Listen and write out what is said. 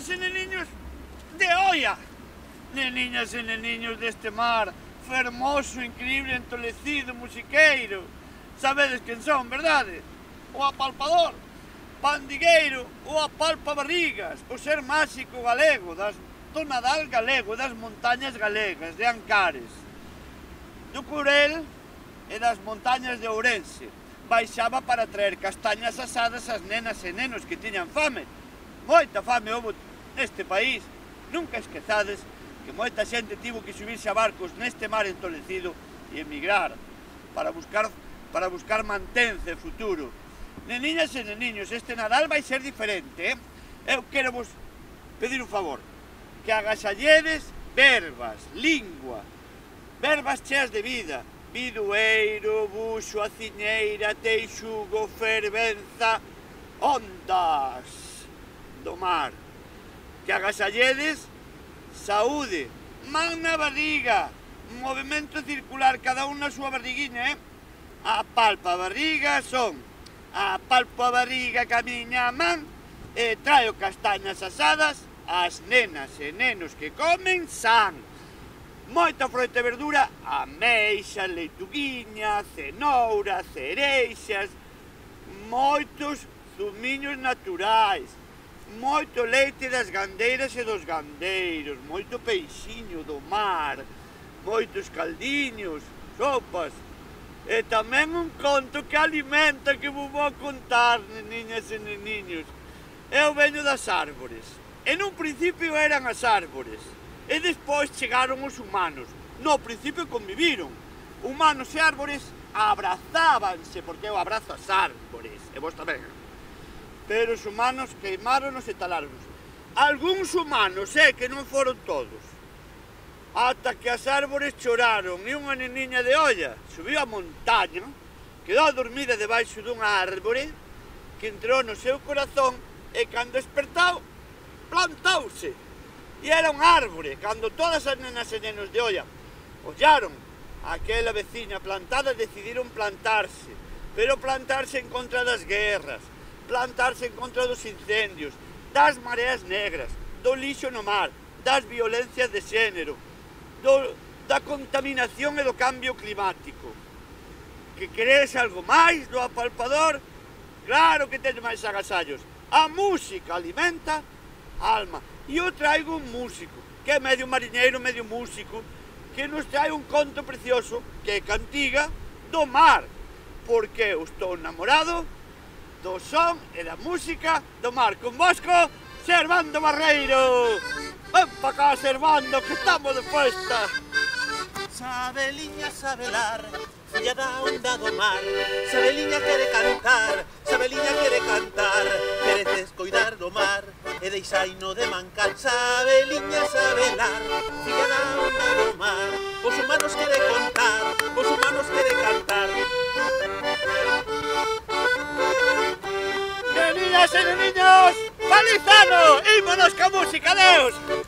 Neniñas e neniños de Oia, neniñas e neniños deste mar fermoso, increíble, entolecido, musiqueiro. Sabedes quen son, verdade? O apalpador, pandigueiro, o apalpabarrigas, o ser máxico galego, do Nadal galego, das montañas galegas, de Ancares, do Curel e das montañas de Ourense. Baixaba para traer castañas asadas ás nenas e nenos que tiñan fame. Moita fame houve neste país. Nunca esquezades que moita xente tivo que subirse a barcos neste mar entolecido e emigrar para buscar mantenza e futuro. Neniñas e neniños, este Nadal vai ser diferente, Eu quero vos pedir un favor, que agasalledes verbas, lingua, verbas cheas de vida, bidueiro, buxo, aciñeira, teixugo, fervenza, ondas do mar. Que agasalledes saúde, man na barriga, movimento circular, cada un na súa barriguinha, A palpa a barriga son, a palpa a barriga camiña a man e traio castañas asadas ás nenas e nenos que comen san. Moita froita e verdura, ameixa, leituguiña, cenoura, cereixas, moitos zumiños naturais, moito leite das gandeiras e dos gandeiros, moito peixiño do mar, moitos caldiños, sopas, e tamén un conto que alimenta que vos vou contar, neniñas e neniños. Eu veño das árbores, e nun principio eran as árbores, e despois chegaron os humanos. No principio conviviron, humanos e árbores abrazábanse, porque eu abrazo as árbores, e vos tamén. Pero os humanos queimáronos e taláronos. Algúns humanos, que non foron todos, ata que as árbores choraron e unha neniña de Oia subiu a montaña, quedou dormida debaixo dunha árbore que entrou no seu corazón e cando despertou, plantouse. E era un árbore. Cando todas as nenas e nenos de Oia ollaron aquela veciña plantada, decidiron plantarse, pero plantarse en contra das guerras, plantarse en contra dos incendios, das mareas negras, do lixo no mar, das violencias de xénero, da contaminación e do cambio climático. Que queres algo máis do apalpador? Claro que tens máis agasallos. A música alimenta a alma. E eu traigo un músico, que é medio mariñeiro, medio músico, que nos trae un conto precioso, que é Cantiga do mar, porque eu estou namorado do son e da música do mar. Con vosco, Servando Barreiro. Ven pa cá, Servando, que estamos de festa. Sabeliña sabelar, filla da onda do mar. Sabeliña quere cantar, Sabeliña quere cantar. Mereces coidar do mar e deixaino de mancar. Sabeliña sabelar, filla da onda do mar. Os humanos quere contar, os humanos quere cantar. Neniñas e neniños, feliz ano! Ímonos ca música, adeus!